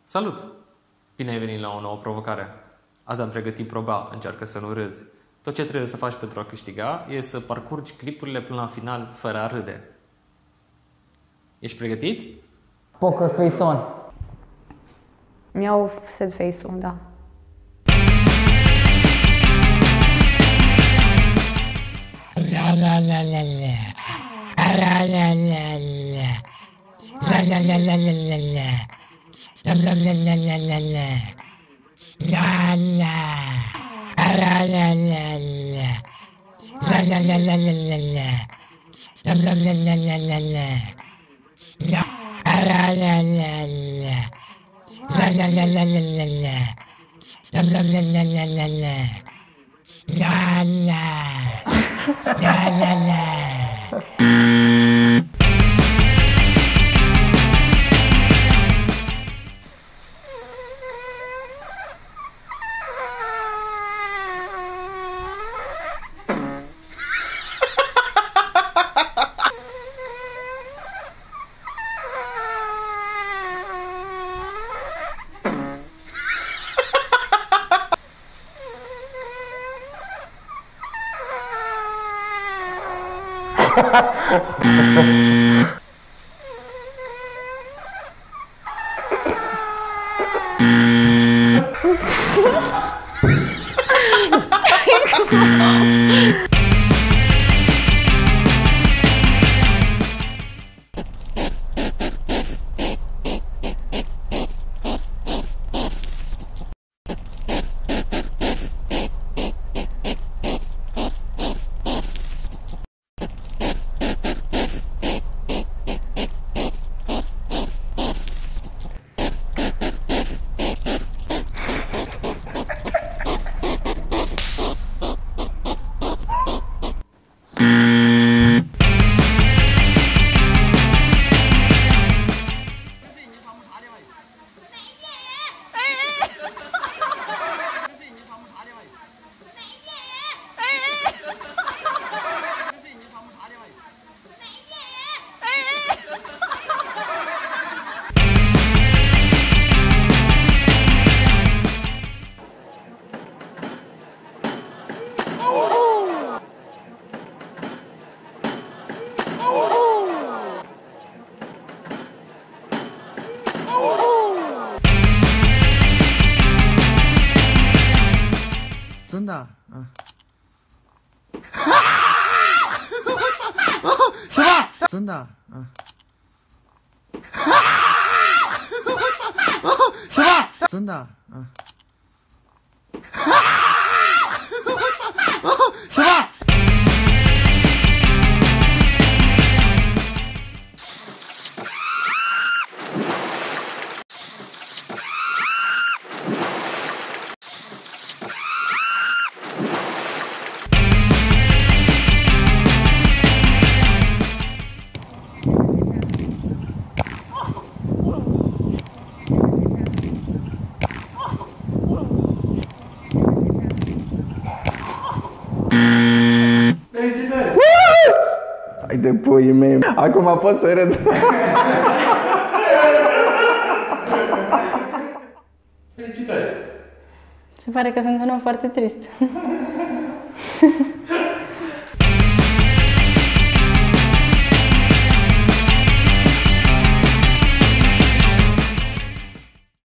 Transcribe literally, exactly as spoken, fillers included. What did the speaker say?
Salut! Bine ai venit la o nouă provocare. Azi am pregătit proba Încearcă să nu râzi. Tot ce trebuie să faci pentru a câștiga e să parcurgi clipurile până la final fără a râde. Ești pregătit? Poker face on. Mi-au set face-ul, da. La la la la la. La la la la. La la la la la la la. La la la la la la la. La la. La la la la. La la la la la la la. La la la la la la la. La la la la la. La la la la la la la. La la la la la la la. La la. La la la. Sunda. Ah. Sunda. Ah. Sunda. Ah. Hai de puii mei, acum pot să râd. Felicitări! Se pare că sunt un om foarte trist.